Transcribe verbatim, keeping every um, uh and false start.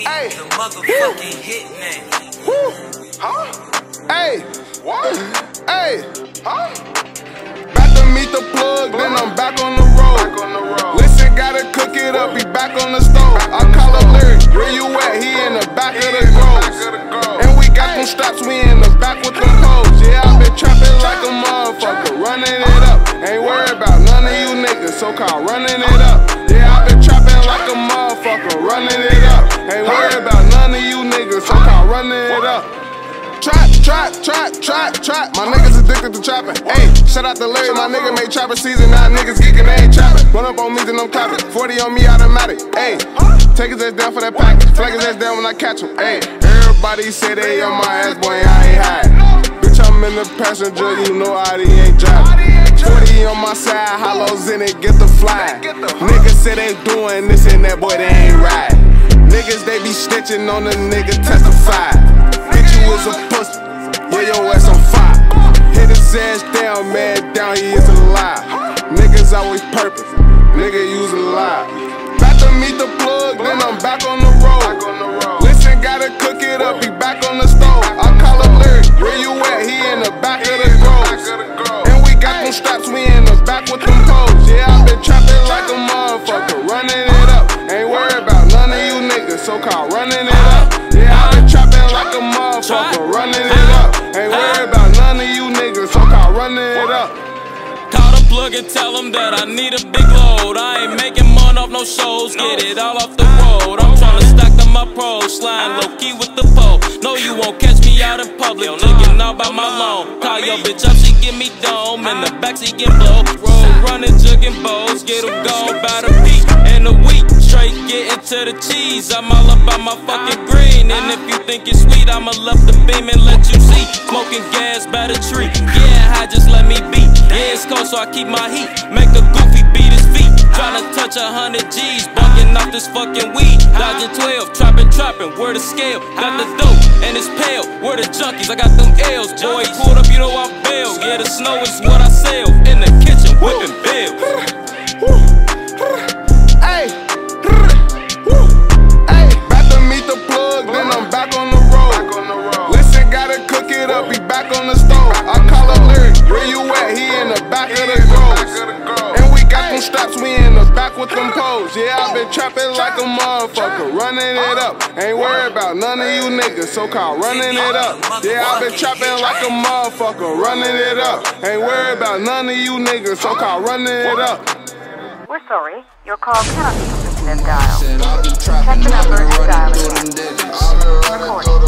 Hey, the motherfucking hitman. Woo. Huh? Hey, what? Hey, huh? About to meet the plug, then I'm back on the road. Back on the road. Listen, gotta cook it up, he back on the stove. I call a lyric, where you at? He in the back of the grove. And we got them straps, we in the back with them poles. Yeah, I been trapping like a motherfucker, running it up. Ain't worried about none of you niggas, so-called running it up. Yeah, I been trapping like a motherfucker, running it up. Ain't worried about none of you niggas, so-called running it up. Trap, trap, trap, trap, trap. My niggas addicted to trapping. Ayy, shout out to Larry, my nigga made trapper season. Now niggas geeking, they ain't trapping. Run up on me, then I'm clapping. forty on me, automatic. Ayy, take his ass down for that package. Flag his ass down when I catch him. Ayy, everybody say they on my ass, boy, I ain't hiding. Bitch, I'm in the passenger, you know I ain't driving. forty on my side, hollows in it, get the fly. Niggas say they doing this and that, boy, they ain't right. Niggas, they be snitching on the nigga, testify. Bitch, you was a pussy, yeah, your ass on fire. Hit his ass down, man, down, he is alive. Niggas always purpose, nigga, use a lie. About to meet the plug, then I'm back on the road. Listen, gotta cook it up, he back on the stove. I call a lyric, where you at? He in the back of the grove. And we got them straps, we in the back with them poles. Yeah, I been trapping like a motherfucker, running it up. Ain't worried about none of you niggas, so-called running it up. Yeah, I been trapping like a motherfucker, running it up. Ain't worried about none of you niggas, so-called running it up. Call the plug and tell him that I need a big load. I ain't making money off no shows, get it all off the road. I'm tryna stack up my pros, sliding low key with the pole. No, you won't catch me out in public, looking all by my loan. Call your bitch up, she give me dome, in the back she get blow. Road running, jugging bows, get them gone by the beat. And a week, straight getting to the cheese. I'm all about my fucking green, and if you think it's sweet, I'ma love the beam and let you see. Smoking gas by the tree, yeah, high, just let me be. Yeah, it's cold, so I keep my heat. Make a goofy beat his feet. Tryna touch a hundred G's, bucking off this fucking weed. Dodging twelve, trapping, trapping, where the scale? Got the dope, and it's pale. Where the junkies? I got them L's. Boy, pulled up, you know I bail. Yeah, the snow is what I sell. In the kitchen, whipping bill. Hey, hey, about to meet the plug, then I'm back on the road. Listen, gotta cook it up, he back on the stove. I call a lyric, where you at? He in the back of the grove. And we got them straps, we in the back with them poles. Yeah, I been trapping like a motherfucker, running it up. Ain't worried about none of you niggas, so-called running it up. Yeah, I been trapping like a motherfucker, running it up. Ain't worried about none of you niggas, so-called running it up. We're sorry, your call cannot be completed and dialed. Check the number and dial it again. Recording.